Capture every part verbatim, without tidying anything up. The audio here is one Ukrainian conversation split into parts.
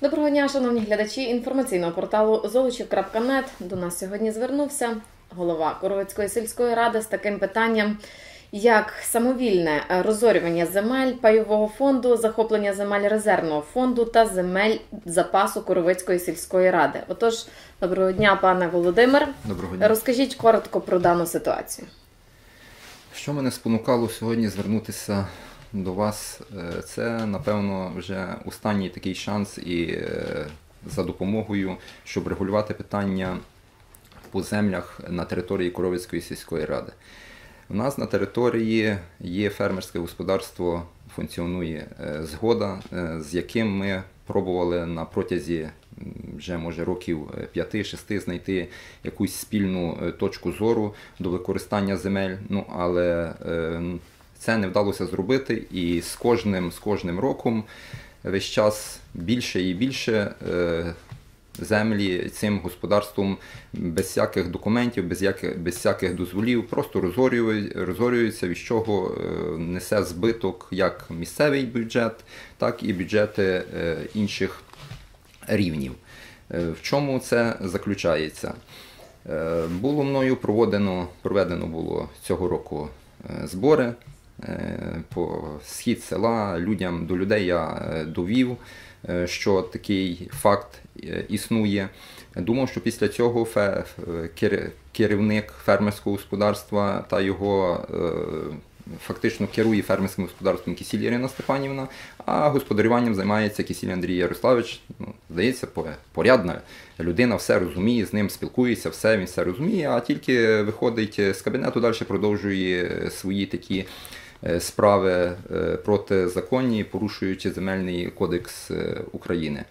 Доброго дня, шановні глядачі інформаційного порталу золочів крапка нет. До нас сьогодні звернувся голова Коровицької сільської ради з таким питанням, як самовільне розорювання земель пайового фонду, захоплення земель резервного фонду та земель запасу Коровицької сільської ради. Отож, доброго дня, пане Володимир. Доброго дня. Розкажіть коротко про дану ситуацію. Що мене спонукало сьогодні звернутися до вас, це, напевно, вже останній такий шанс і за допомогою, щоб регулювати питання по землях на території Коровицької сільської ради. У нас на території є фермерське господарство, функціонує «Згода», з яким ми пробували на протязі вже, може, років п'яти-шести знайти якусь спільну точку зору до використання земель, ну, але це не вдалося зробити, і з кожним, з кожним роком весь час більше і більше землі цим господарством без всяких документів, без, яких, без всяких дозволів просто розорюються, від чого несе збиток як місцевий бюджет, так і бюджети інших рівнів. В чому це заключається? Було мною проведено, проведено було цього року збори по схід села, людям, до людей я довів, що такий факт існує. Думав, що після цього керівник фермерського господарства та його фактично керує фермерським господарством Кисіль Ірина Степанівна, а господарюванням займається Кисіль Андрій Ярославович. Ну, здається, порядна людина, все розуміє, з ним спілкується, все, він все розуміє, а тільки виходить з кабінету, далі продовжує свої такі справи протизаконні, порушуючи Земельний кодекс України.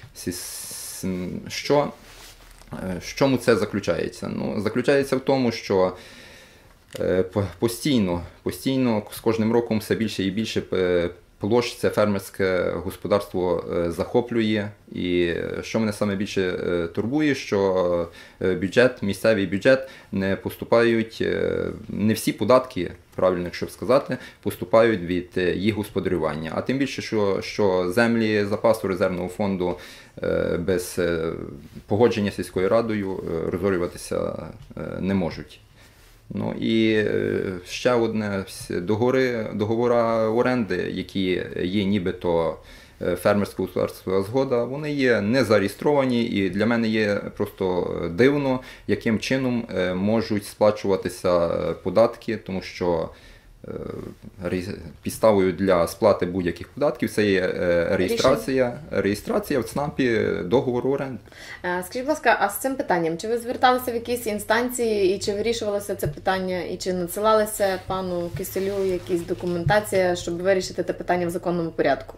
Що, в чому це заключається? Ну, заключається в тому, що постійно, постійно, з кожним роком все більше і більше площ це фермерське господарство захоплює. І що мене саме більше турбує, що бюджет, місцевий бюджет не поступають, не всі податки, правильно, якщо сказати, поступають від їх господарювання. А тим більше, що, що землі запасу резервного фонду без погодження сільською радою розорюватися не можуть. Ну і ще одне, договори, договори оренди, які є нібито фермерського господарства «Згода», вони є не зареєстровані, і для мене є просто дивно, яким чином можуть сплачуватися податки, тому що підставою для сплати будь-яких податків це є реєстрація, реєстрація в ЦНАПі договору оренди. Скажіть, будь ласка, а з цим питанням, чи ви зверталися в якісь інстанції, і чи вирішувалося це питання, і чи надсилалися пану Киселю якісь документація, щоб вирішити те питання в законному порядку?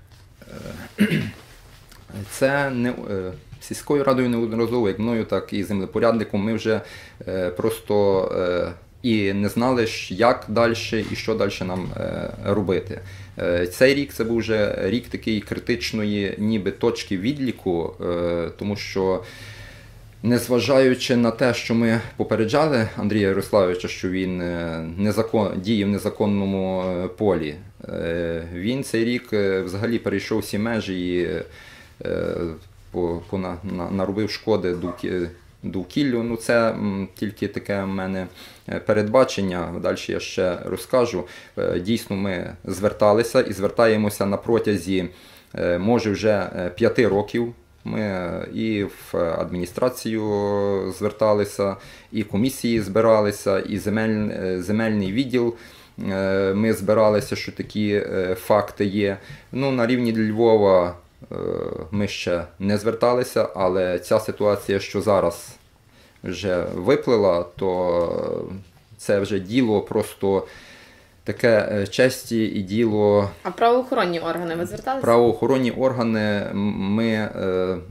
Це не... Сільською радою неодноразово, як мною, так і землепорядником, ми вже просто і не знали, як далі і що далі нам робити. Цей рік це був вже рік такий критичної ніби точки відліку, тому що, незважаючи на те, що ми попереджали Андрія Ярославовича, що він незакон... діє в незаконному полі, він цей рік взагалі перейшов всі межі і по, по, на, на, наробив шкоди довкіллю. Ну, це м, тільки таке в мене передбачення, далі я ще розкажу. Дійсно, ми зверталися і звертаємося на протязі, може, вже п'яти років. Ми і в адміністрацію зверталися, і комісії збиралися, і земель, земельний відділ. Ми збиралися, що такі факти є. Ну, на рівні Львова ми ще не зверталися, але ця ситуація, що зараз вже виплила, то це вже діло просто таке честі і діло... А правоохоронні органи ви зверталися? Правоохоронні органи ми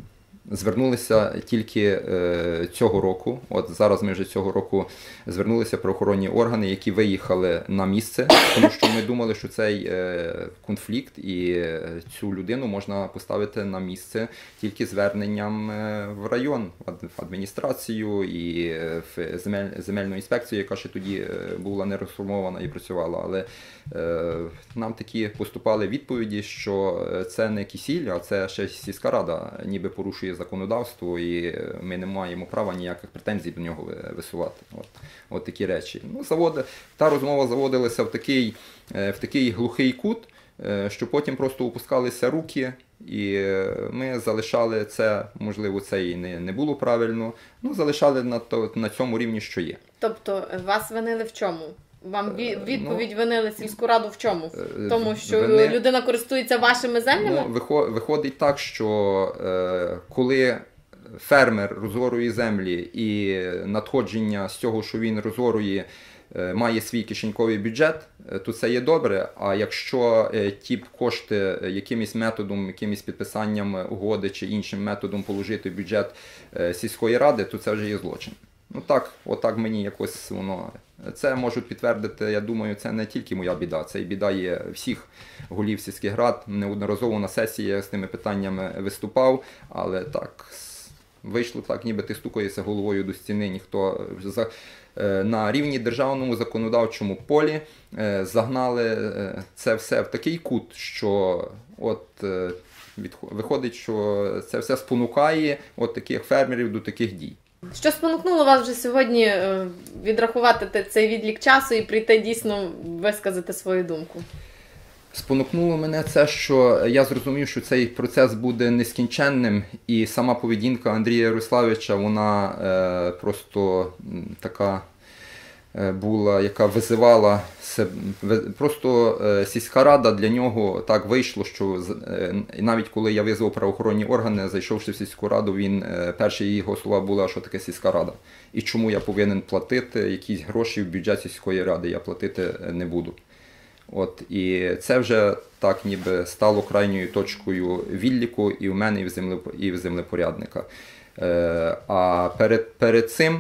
звернулися тільки е, цього року. От зараз ми вже цього року звернулися правоохоронні органи, які виїхали на місце, тому що ми думали, що цей е, конфлікт і цю людину можна поставити на місце тільки зверненням е, в район, в адміністрацію і в земель, земельну інспекцію, яка ще тоді була не розформована і працювала. Але е, нам такі поступали відповіді, що це не Кисіль, а це ще сільська рада ніби порушує законодавство, і ми не маємо права ніяких претензій до нього висувати. От, от такі речі. Ну, заводи, та розмова заводилася в такий, в такий глухий кут, що потім просто опускалися руки, і ми залишали це, можливо, це і не, не було правильно, ну, залишали на, то, на цьому рівні, що є. Тобто вас винили в чому? Вам відповідь ну, винили сільську раду в чому? В тому, що Вини... людина користується вашими землями? Ну, виходить так, що е, коли фермер розорує землі і надходження з цього, що він розорує, е, має свій кишеньковий бюджет, то це є добре. А якщо е, ті кошти якимось методом, якимось підписанням угоди чи іншим методом положити в бюджет е, сільської ради, то це вже є злочин. Ну так, отак мені якось воно... Це можуть підтвердити, я думаю, це не тільки моя біда, це і біда є всіх голів сільських рад. Неодноразово на сесії я з тими питаннями виступав, але так, вийшло так, ніби ти стукаєшся головою до стіни, ніхто... На рівні державному законодавчому полі загнали це все в такий кут, що от виходить, що це все спонукає от таких фермерів до таких дій. Що спонукнуло вас вже сьогодні відрахувати цей відлік часу і прийти дійсно висказати свою думку? Спонукнуло мене це, що я зрозумів, що цей процес буде нескінченним, і сама поведінка Андрія Ярославовича, вона е, просто така е, була, яка визивала себе. Просто е, сільська рада для нього так вийшло, що е, навіть коли я визвав правоохоронні органи, зайшовши в сільську раду, він, е, перші його слова були, що таке сільська рада. І чому я повинен платити якісь гроші в бюджет сільської ради, я платити не буду. От, і це вже так ніби стало крайньою точкою відліку і в мене, і в, землеп... і в землепорядника. Е, а перед, перед цим,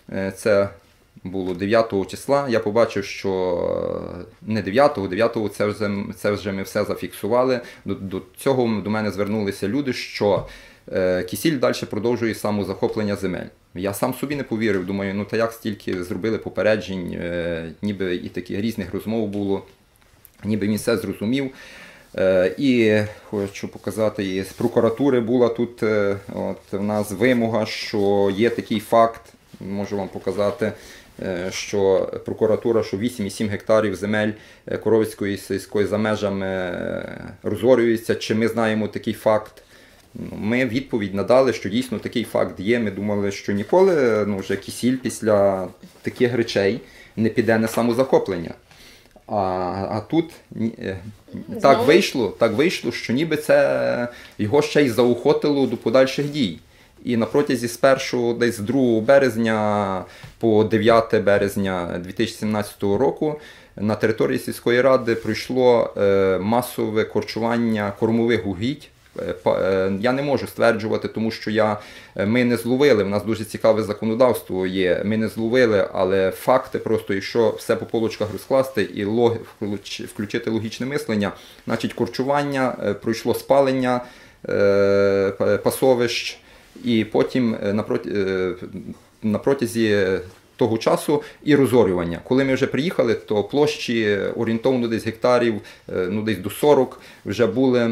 це було дев'ятого числа, я побачив, що не дев'ятого, дев'ятого це вже, це вже ми все зафіксували. До, до цього до мене звернулися люди, що е, Кисіль далі продовжує самозахоплення земель. Я сам собі не повірив, думаю, ну та як стільки зробили попереджень, е, ніби і таких різних розмов було. Ніби він все зрозумів. І хочу показати, і з прокуратури була тут от, в нас вимога, що є такий факт, можу вам показати, що прокуратура, що вісім цілих сім гектарів земель Коровицької сільської за межами розорюється. Чи ми знаємо такий факт? Ми відповідь надали, що дійсно такий факт є. Ми думали, що ніколи ну, вже Кисіль після таких речей не піде на самозахоплення. А, а тут так вийшло, так вийшло, що ніби це його ще й заохотило до подальших дій. І на протязі з першого, десь з другого березня по дев'яте березня дві тисячі сімнадцятого року на території сільської ради пройшло е, масове корчування кормових угідь. Я не можу стверджувати, тому що я, ми не зловили, в нас дуже цікаве законодавство є, ми не зловили, але факти просто, якщо все по полочках розкласти і лог, включити логічне мислення, значить корчування, пройшло спалення е, пасовищ, і потім на, проти, на протязі того часу і розорювання. Коли ми вже приїхали, то площі орієнтовно десь гектарів, ну десь до сорок, вже були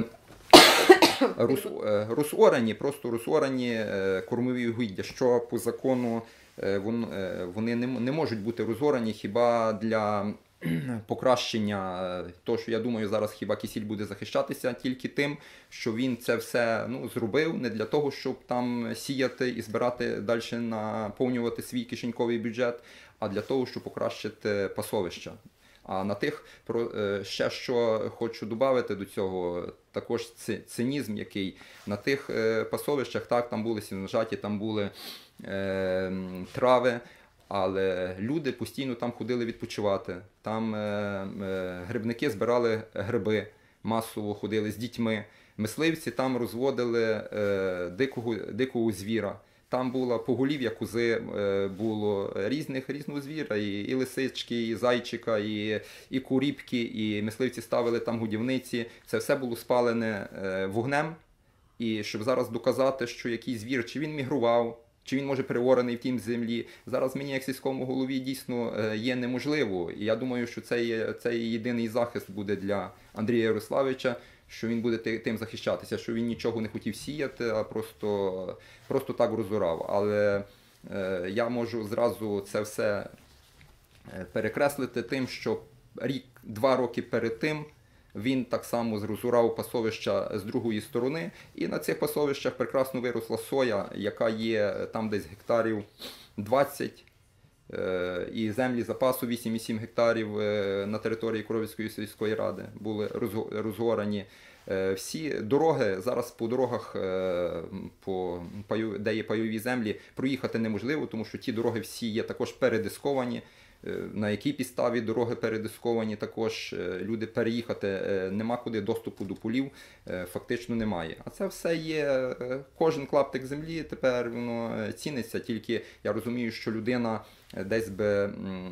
Рус, розорані, просто розорані кормові угіддя, що по закону вони не можуть бути розорані хіба для покращення того, що я думаю, зараз хіба Кисіль буде захищатися тільки тим, що він це все ну, зробив не для того, щоб там сіяти і збирати далі, наповнювати свій кишеньковий бюджет, а для того, щоб покращити пасовища. А на тих, ще що хочу додати до цього, також цинізм, який на тих пасовищах, так, там були сіножаті, там були е, трави, але люди постійно там ходили відпочивати, там е, е, грибники збирали гриби, масово ходили з дітьми. Мисливці там розводили е, дикого, дикого звіра. Там була поголів'я кози, е, було різних, різного звіра, і, і лисички, і зайчика, і, і куріпки, і мисливці ставили там годівниці. Це все було спалене е, вогнем. І щоб зараз доказати, що якийсь звір, чи він мігрував, чи він може переворений в тій землі, зараз мені як сільському голові дійсно е, є неможливо. І я думаю, що це є, це є єдиний захист буде для Андрія Ярославовича, що він буде тим захищатися, що він нічого не хотів сіяти, а просто, просто так розорав. Але е, я можу зразу це все перекреслити тим, що рік, два роки перед тим він так само розорав пасовища з другої сторони, і на цих пасовищах прекрасно виросла соя, яка є там десь гектарів двадцять, і землі запасу вісім і сім гектарів на території Коровицької сільської ради були розгорані. Всі дороги, зараз по дорогах, по, де є пайові землі, проїхати неможливо, тому що ті дороги всі є також передисковані. На якій підставі дороги передисковані, також люди переїхати нема куди, доступу до полів фактично немає. А це все є, кожен клаптик землі тепер воно ціниться, тільки я розумію, що людина десь би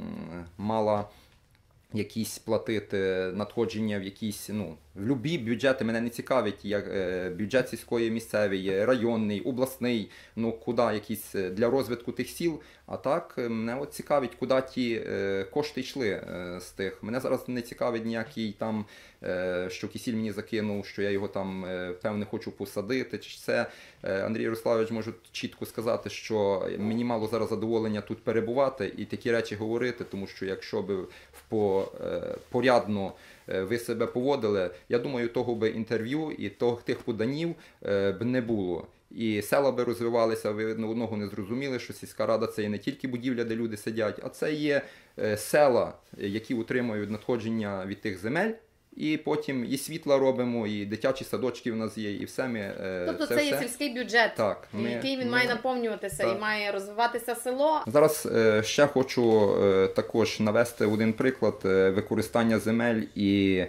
мала якісь платити надходження в якісь, ну, в любі бюджети мене не цікавить, як бюджет сільської місцевий, районний, обласний, ну куди якісь для розвитку тих сіл, а так мене от цікавить, куди ті кошти йшли з тих. Мене зараз не цікавить ніякий там, що кисіль мені закинув, що я його там, певне, хочу посадити, чи це. Андрій Ярославович може чітко сказати, що мені мало зараз задоволення тут перебувати і такі речі говорити, тому що якщо б по порядно ви себе поводили, я думаю, того би інтерв'ю і того, тих поданів б не було. І села би розвивалися, ви одного не зрозуміли, що сільська рада це є не тільки будівля, де люди сидять, а це є села, які утримують надходження від тих земель. І потім і світла робимо, і дитячі садочки в нас є, і все ми... Тобто це, це є сільський бюджет, так, ми, який він ми, має наповнюватися так. і має розвиватися село. Зараз ще хочу також навести один приклад використання земель і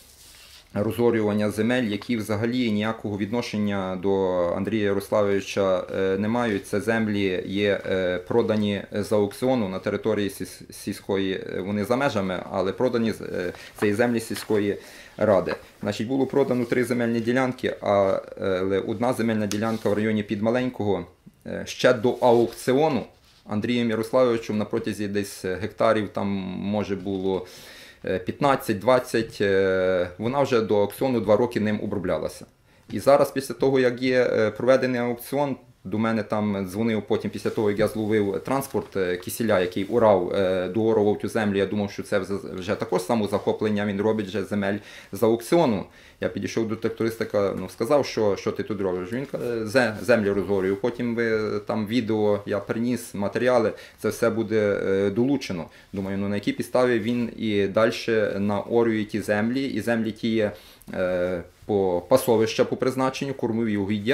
розорювання земель, які взагалі ніякого відношення до Андрія Ярославовича не мають. Це землі є продані з аукціону на території сільської, вони за межами, але продані це землі сільської ради. Значить, було продано три земельні ділянки, але одна земельна ділянка в районі Підмаленького ще до аукціону Андрієм Ярославовичем на протязі десь гектарів, там може було п'ятнадцять-двадцять, вона вже до аукціону два роки ним оброблялася. І зараз, після того, як є проведений аукціон, до мене там дзвонив потім, після того, як я зловив транспорт кисіля, який урав, доорував цю землю, я думав, що це вже також самозахоплення, він робить вже земель з аукціону. Я підійшов до тракториста, ну, сказав, що, що ти тут робиш. Він каже, землю розорюю. Потім ви там відео, я приніс матеріали, це все буде долучено. Думаю, ну на якій підставі він і далі наорює ті землі, і землі ті є по пасовища по призначенню, кормові угіддя.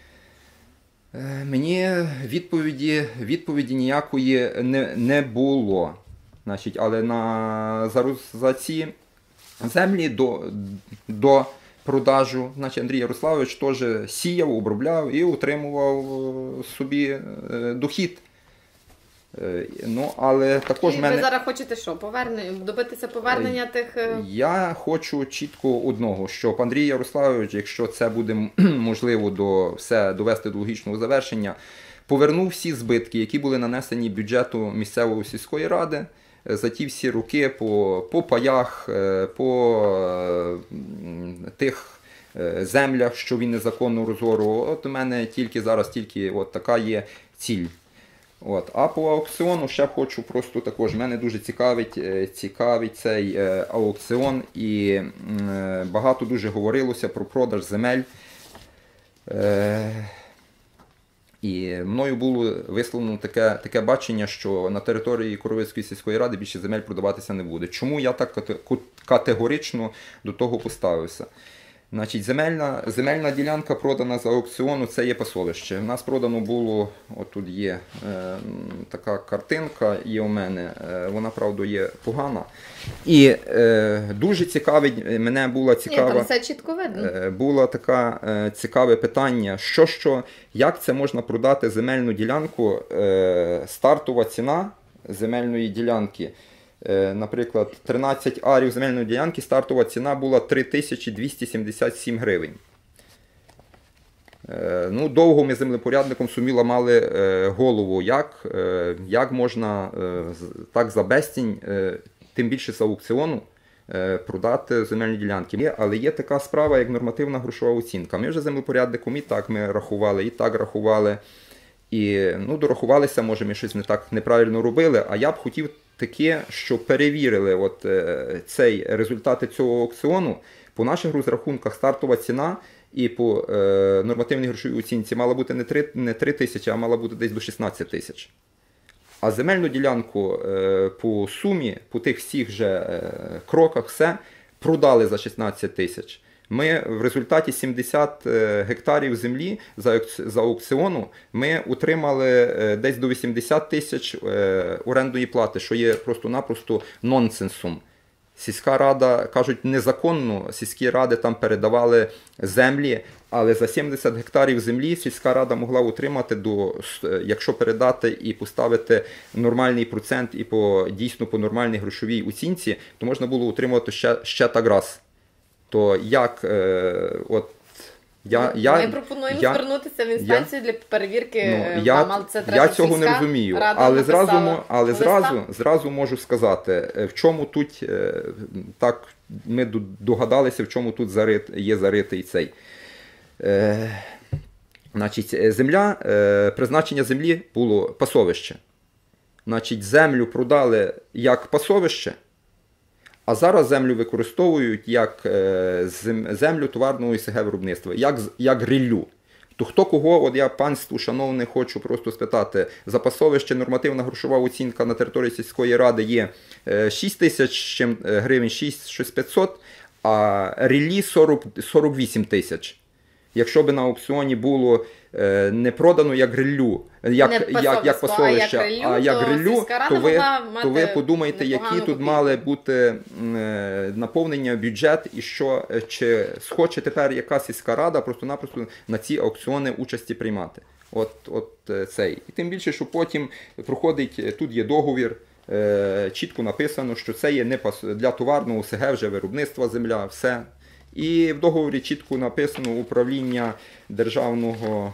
Мені відповіді, відповіді ніякої не, не було. Значить, але на, за, за ці землі до, до продажу, значить, Андрій Ярославович теж сіяв, обробляв і отримував собі дохід. Ну, але також і мене... ви зараз хочете що? Повернення, добитися повернення тих... Я хочу чітко одного, щоб Андрій Ярославович, якщо це буде можливо до, все довести до логічного завершення, повернув всі збитки, які були нанесені бюджету місцевої сільської ради за ті всі роки по, по паях, по тих землях, що він незаконно розорував. От у мене тільки зараз тільки от така є ціль. От. А по аукціону ще хочу просто також, мене дуже цікавить, цікавить цей е, аукціон, і е, багато дуже говорилося про продаж земель. Е, і мною було висловлено таке, таке бачення, що на території Коровицької сільської ради більше земель продаватися не буде. Чому я так категорично до того поставився? Значить, земельна, земельна ділянка продана за аукціону, це є пасовище. У нас продано було, отут є е, така картинка, є у мене, е, вона, правда, є погана. І е, дуже цікавить, мене була цікава, Ні, там все чітко видно. Е, було таке е, цікаве питання, що, що, як це можна продати земельну ділянку, е, стартова ціна земельної ділянки. Наприклад, тринадцять арів земельної ділянки, стартова ціна була три тисячі двісті сімдесят сім гривень. Ну, довго ми землепорядником сумі ламали голову, як, як можна так за безцінь, тим більше з аукціону, продати земельні ділянки. Але є така справа, як нормативна грошова оцінка. Ми вже землепорядником і так ми рахували, і так рахували. І ну, дорахувалися, може ми щось не так неправильно робили, а я б хотів таке, що перевірили от, е, цей, результати цього аукціону. По наших розрахунках стартова ціна і по е, нормативній грошовій оцінці мала бути не три, не три тисячі, а мала бути десь до шістнадцять тисяч. А земельну ділянку е, по сумі, по тих всіх же е, кроках, все продали за шістнадцять тисяч. Ми в результаті сімдесят гектарів землі за, за аукціону ми отримали десь до вісімдесят тисяч орендної плати, що є просто-напросто нонсенсом. Сільська рада, кажуть, незаконно сільські ради там передавали землі, але за сімдесят гектарів землі сільська рада могла отримати, до, якщо передати і поставити нормальний процент і по, дійсно по нормальній грошовій оцінці, то можна було отримувати ще, ще так раз. То як, е, от, я, Ми я, пропонуємо я, звернутися в інстанцію я, для перевірки ну, я, вам, але це треба, я цього не розумію, але, зразу, але зразу, зразу можу сказати, в чому тут, так, ми догадалися, в чому тут зарит, є заритий цей. Е, значить, земля, е, призначення землі було пасовище. Значить, землю продали як пасовище, а зараз землю використовують як землю товарного і СГ виробництва, як, як грилю. То хто кого, от я панству шановне хочу просто спитати, за пасовище нормативна грошова оцінка на території сільської ради є шість тисяч гривень, шість п'ятсот, а ріллі сорок, сорок вісім тисяч. Якщо б на аукціоні було е, не продано як грилю, як, як, як пасовище, а як грилю, а як грилю то, то, ви, то ви подумайте, які тут копійку. Мали бути е, наповнення бюджет і що, чи схоче тепер яка сільська рада просто-напросто на ці аукціони участі приймати. От, от цей. І тим більше, що потім проходить, тут є договір, е, чітко написано, що це є не пас, для товарного СГ вже виробництва земля, все. І в договорі чітко написано управління державного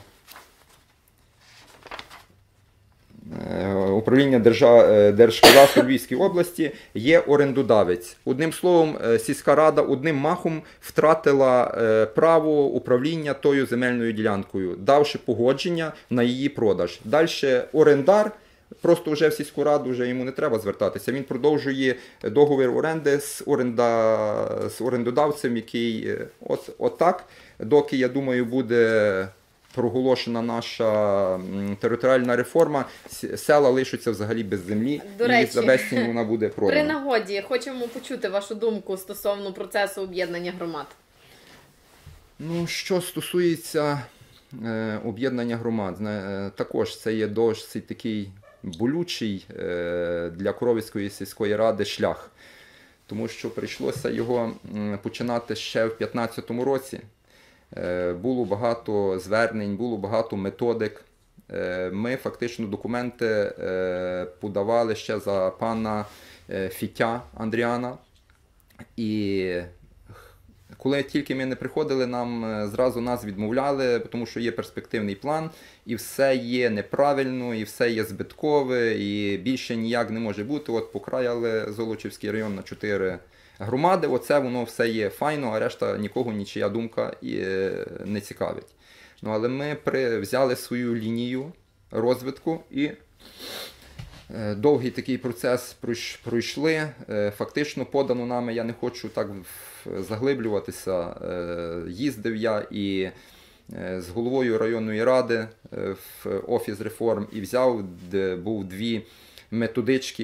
управління Держгеокадастру Львівської області є орендодавець. Одним словом, сільська рада одним махом втратила право управління тою земельною ділянкою, давши погодження на її продаж. Далі орендар, просто вже в сільську раду вже йому не треба звертатися. Він продовжує договір оренди з, оренда, з орендодавцем, який от, от так, доки, я думаю, буде проголошена наша територіальна реформа, села лишаться взагалі без землі. До і речі, за безцінь вона буде продана. При нагоді хочемо почути вашу думку стосовно процесу об'єднання громад. Ну, що стосується е, об'єднання громад, е, також це є досить такий болючий е, для Коровицької сільської ради шлях. Тому що прийшлося його починати ще в п'ятнадцятому році. Е, було багато звернень, було багато методик. Е, ми фактично документи е, подавали ще за пана е, Фітя Андріана. І коли тільки ми не приходили, нам зразу нас відмовляли, тому що є перспективний план, і все є неправильно, і все є збиткове, і більше ніяк не може бути. От покраяли Золочівський район на чотири громади, оце воно все є файно, а решта нікого нічия думка і не цікавить. Ну, але ми при, взяли свою лінію розвитку і довгий такий процес пройшли. Фактично подано нами, я не хочу так заглиблюватися, їздив я і з головою районної ради в офіс реформ і взяв, де був дві методички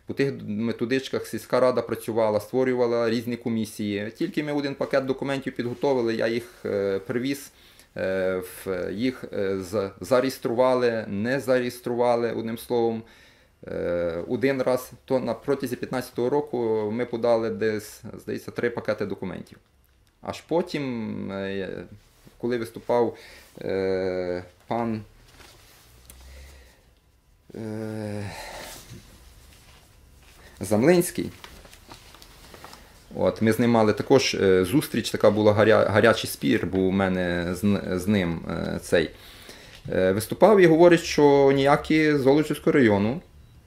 По тих методичках сільська рада працювала, створювала різні комісії. Тільки ми один пакет документів підготовили, я їх е, привіз, е, в, їх е, зареєстрували, не зареєстрували, одним словом. Е, один раз, то на протязі п'ятнадцятого року ми подали десь, здається, три пакети документів. Аж потім, е, коли виступав е, пан е, Замлинський, от, ми з ним мали також е, зустріч, така була гаря, гарячий спір, був у мене з, з ним е, цей. Е, виступав і говорить, що ніякі з Золочівського району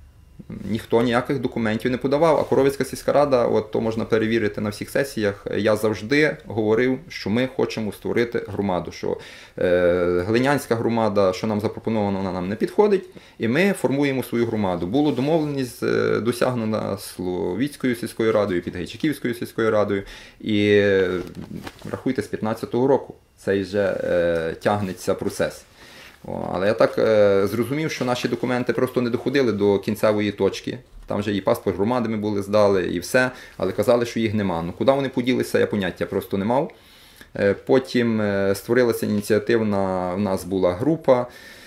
ніхто ніяких документів не подавав, а Коровицька сільська рада, от то можна перевірити на всіх сесіях, я завжди говорив, що ми хочемо створити громаду, що е, Глинянська громада, що нам запропоновано, вона нам не підходить, і ми формуємо свою громаду. Було домовленість е, досягнена Словіцькою сільською радою, Підгайчиківською сільською радою, і е, рахуйте, з п'ятнадцятого року цей вже е, тягнеться процес. О, але я так е, зрозумів, що наші документи просто не доходили до кінцевої точки. Там вже і паспорт громади ми були здали, і все, але казали, що їх нема. Ну, куди вони поділися, я поняття просто не мав. Е, потім е, створилася ініціативна, в нас була група,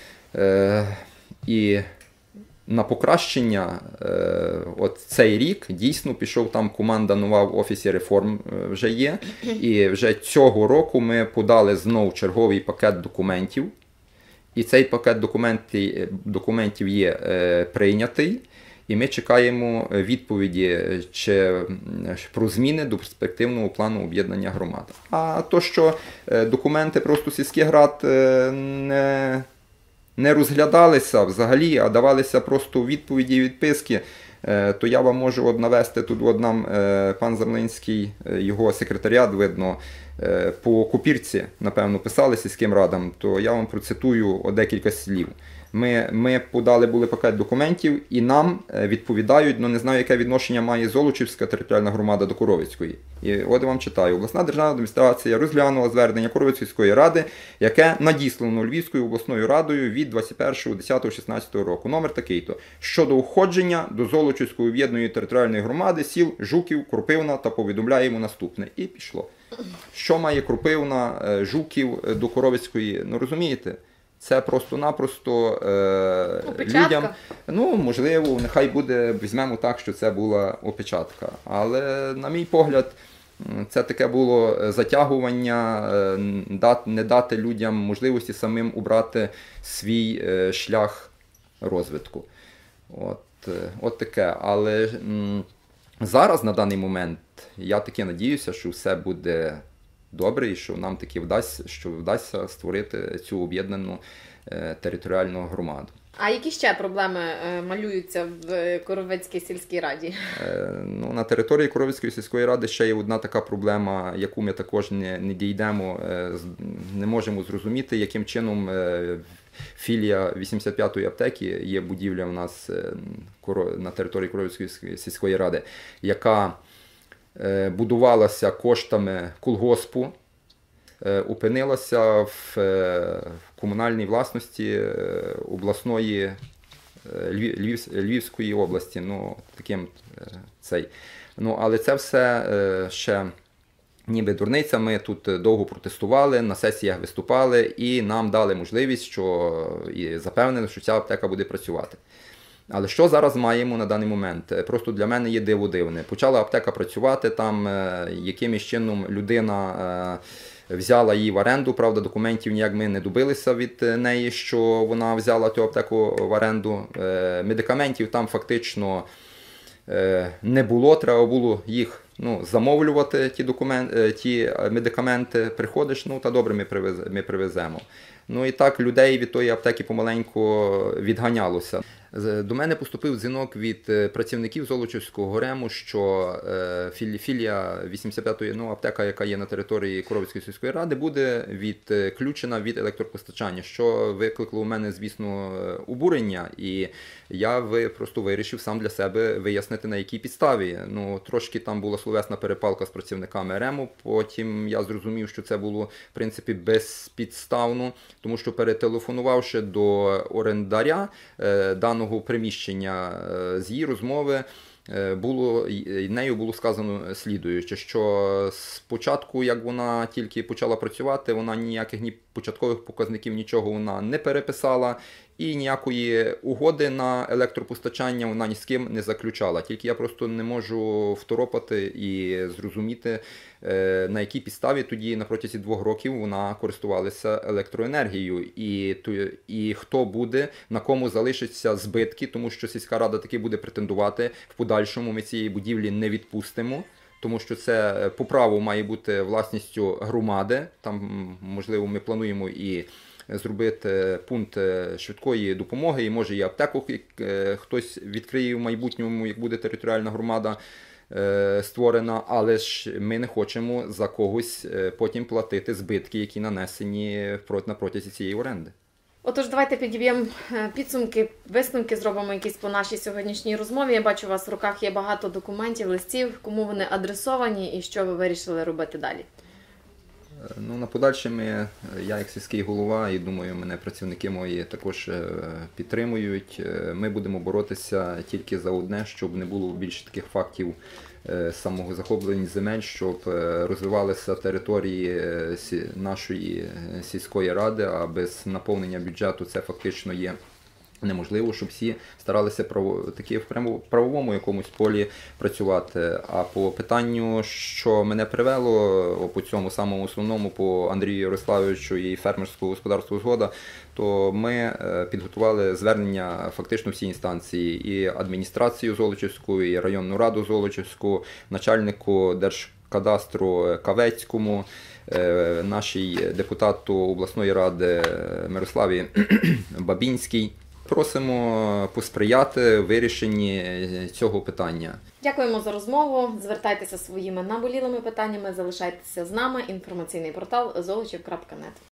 е, і на покращення е, от цей рік дійсно пішов там команда нова в Офісі реформ е, вже є, і вже цього року ми подали знов черговий пакет документів. І цей пакет документів, документів є е, прийнятий, і ми чекаємо відповіді чи, про зміни до перспективного плану об'єднання громад. А то, що е, документи просто сільських рад е, не, не розглядалися взагалі, а давалися просто відповіді і відписки, е, то я вам можу от навести тут от нам е, пан Замлинський, е, його секретаріат, видно, по копірці, напевно, писали сільським радам, то я вам процитую декілька слів. Ми, ми подали були пакет документів і нам відповідають, ну не знаю, яке відношення має Золочівська територіальна громада до Коровицької. І от я вам читаю. Обласна державна адміністрація розглянула звернення Коровицької сільської ради, яке надіслано Львівською обласною радою від двадцять першого десятого шістнадцятого року. Номер такий-то. Щодо уходження до Золочівської об'єднаної територіальної громади сіл Жуків, Кропивна та повідомляємо наступне. І пішло. Що має Кропивна, Жуків до Коровицької? Ну розумієте? Це просто-напросто е, людям, ну, можливо, нехай буде, візьмемо так, що це була опечатка. Але, на мій погляд, це таке було затягування, е, не дати людям можливості самим обрати свій е, шлях розвитку. От, е, от таке. Але м, зараз, на даний момент, я таки надіюся, що все буде добре і що нам таки вдасться, що вдасться створити цю об'єднану е, територіальну громаду. А які ще проблеми е, малюються в Коровицькій сільській раді? Е, ну, на території Коровицької сільської ради ще є одна така проблема, яку ми також не, не дійдемо, е, не можемо зрозуміти, яким чином е, філія вісімдесят п'ятої аптеки, є будівля в нас е, на території Коровицької сільської ради, яка будувалася коштами колгоспу, опинилася в комунальній власності обласної Львів, Львівської області. Ну, таким цей. Ну, але це все ще ніби дурниця. Ми тут довго протестували, на сесіях виступали і нам дали можливість, що і запевнили, що ця аптека буде працювати. Але що зараз маємо на даний момент? Просто для мене є диво дивне. Почала аптека працювати, там якимось чином людина взяла її в оренду, правда, документів ніяк ми не добилися від неї, що вона взяла цю аптеку в оренду. Медикаментів там фактично не було, треба було їх ну, замовлювати, ті, документи, ті медикаменти. Приходиш, ну та добре, ми, привез, ми привеземо. Ну і так людей від тої аптеки помаленьку відганялося. До мене поступив дзвінок від працівників Золочівського РЕМу, що філія вісімдесят п'ятої ну, аптека, яка є на території Коровицької сільської ради, буде відключена від електропостачання, що викликало у мене, звісно, обурення. І я просто вирішив сам для себе вияснити, на якій підставі. Ну, трошки там була словесна перепалка з працівниками РЕМу, потім я зрозумів, що це було, в принципі, безпідставно, тому що перетелефонувавши до орендаря даного приміщення з її розмови, було, нею було сказано слідуюче, що спочатку, як вона тільки почала працювати, вона ніяких ні початкових показників, нічого вона не переписала, і ніякої угоди на електропостачання вона ні з ким не заключала. Тільки я просто не можу второпати і зрозуміти, на якій підставі тоді на протязі двох років вона користувалася електроенергією. І, і хто буде, на кому залишаться збитки, тому що сільська рада таки буде претендувати в подальшому, ми цієї будівлі не відпустимо. Тому що це по праву має бути власністю громади. Там, можливо, ми плануємо і зробити пункт швидкої допомоги, і може і аптеку хтось відкриє в майбутньому, як буде територіальна громада створена, але ж ми не хочемо за когось потім платити збитки, які нанесені на протязі цієї оренди. Отож, давайте підіб'ємо підсумки, висновки зробимо якісь по нашій сьогоднішній розмові. Я бачу, у вас в руках є багато документів, листів, кому вони адресовані і що ви вирішили робити далі. Ну, на подальше ми, я як сільський голова, і думаю, мене працівники мої також підтримують. Ми будемо боротися тільки за одне, щоб не було більше таких фактів самого захоплення земель, щоб розвивалися території нашої сільської ради, а без наповнення бюджету це фактично є неможливо, щоб всі старалися таки в правовому якомусь полі працювати. А по питанню, що мене привело по цьому самому основному, по Андрію Ярославовичу і фермерського господарства «Згода», то ми підготували звернення фактично всі інстанції, і адміністрацію Золочівську, і районну раду Золочівську, начальнику Держкадастру Кавецькому, нашій депутату обласної ради Мирославі Бабінській. Просимо посприяти вирішенні цього питання. Дякуємо за розмову. Звертайтеся своїми наболілими питаннями, залишайтеся з нами. Інформаційний портал золочів крапка нет.